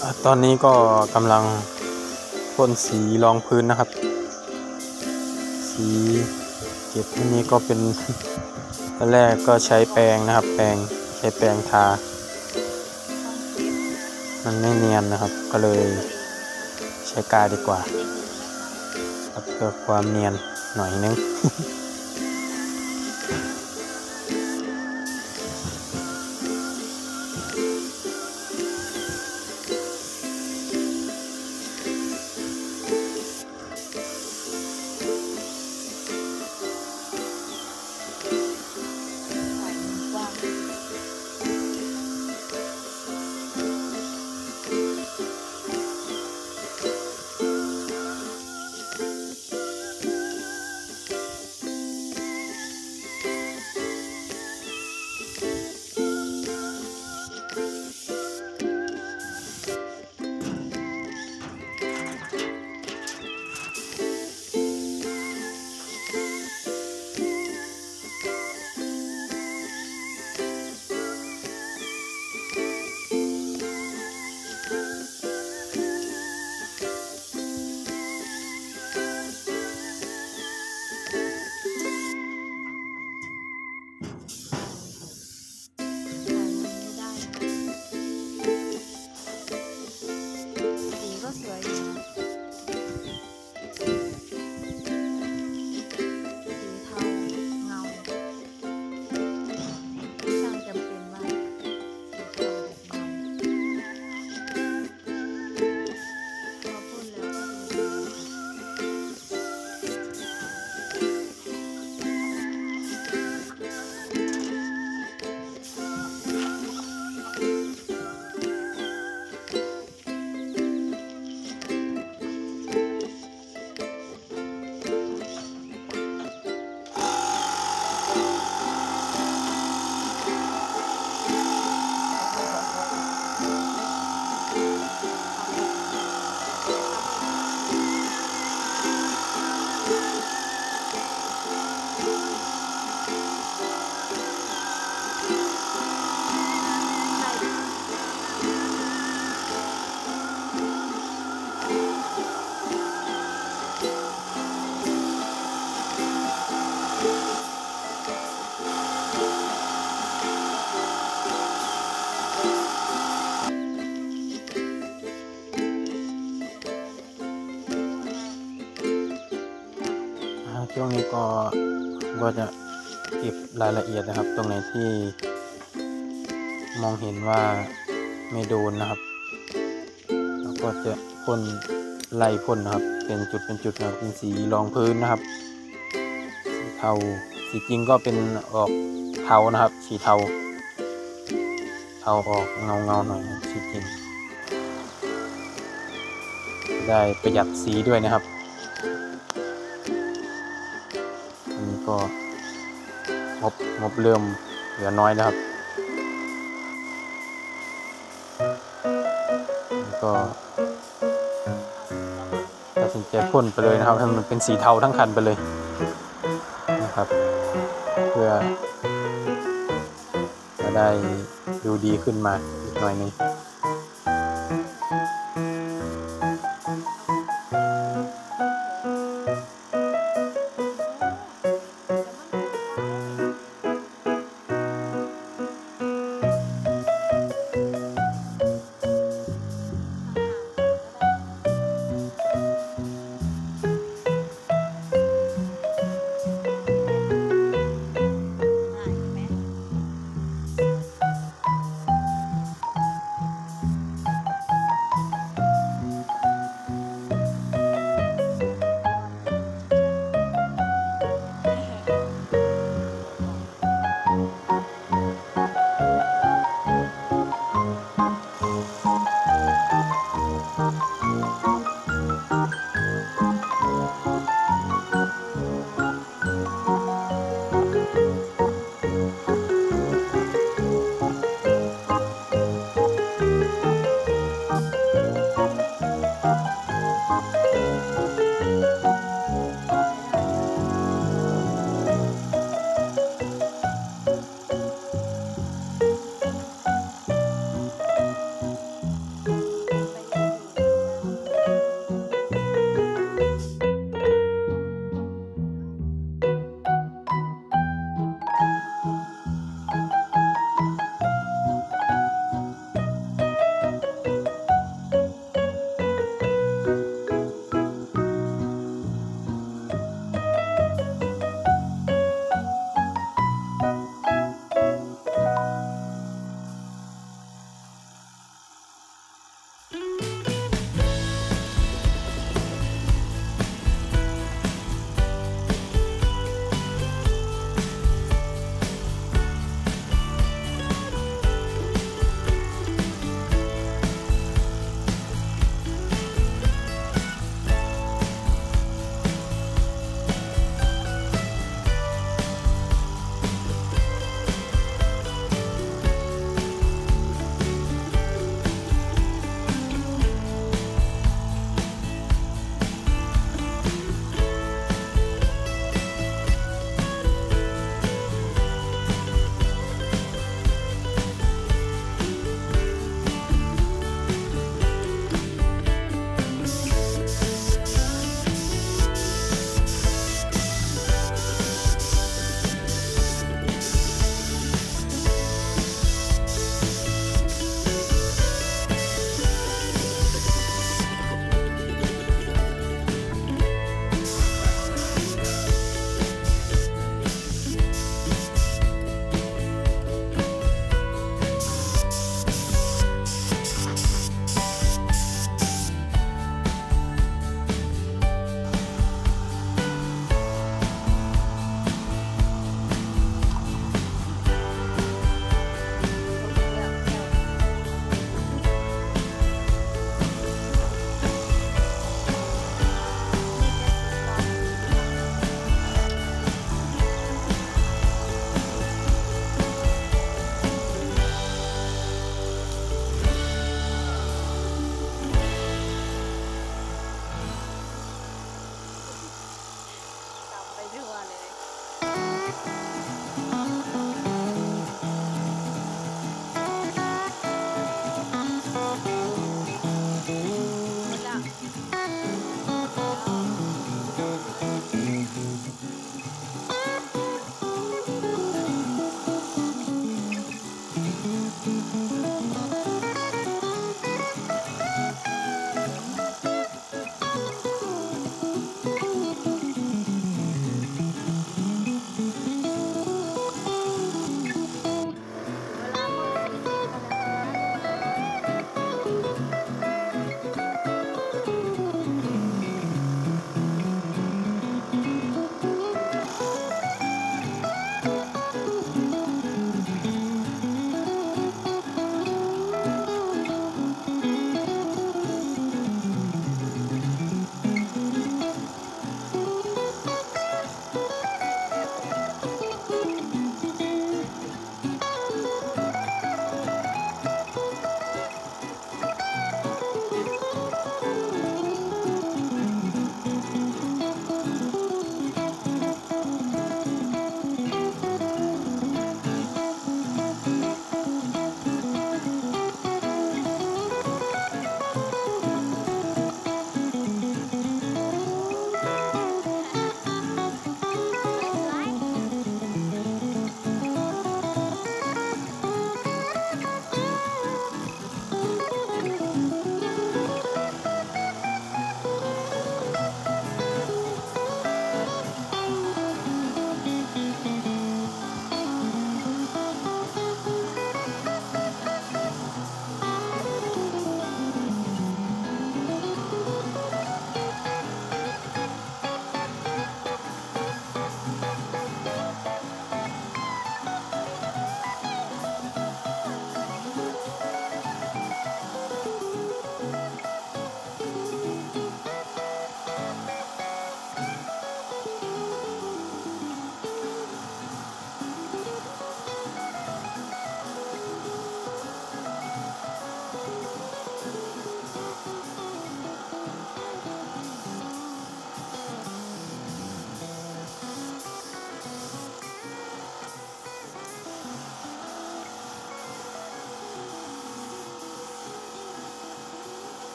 ตอนนี้ก็กำลังพ่นสีรองพื้นนะครับสีเก็บอันนี้ก็เป็นตอนแรกก็ใช้แปรงนะครับใช้แปรงทามันไม่เนียนนะครับก็เลยใช้กาวดีกว่าเพื่อความเนียนหน่อยนึงช่วงนี้ก็จะเก็บรายละเอียดนะครับตรงไหนที่มองเห็นว่าไม่โดนนะครับเราก็จะพ่นไล่พ่นนะครับเป็นจุดนะครับเป็นสีรองพื้นนะครับสีเทาสีจริงก็เป็นออกเทานะครับสีเทาออกเงาหน่อยสีจริงได้ประหยัดสีด้วยนะครับก็งบเริ่มเหลือน้อยนะครับก็ตัดสินใจพ่นไปเลยนะครับให้มันเป็นสีเทาทั้งคันไปเลยนะครับเพื่อจะได้ดูดีขึ้นมาอีกหน่อยนึง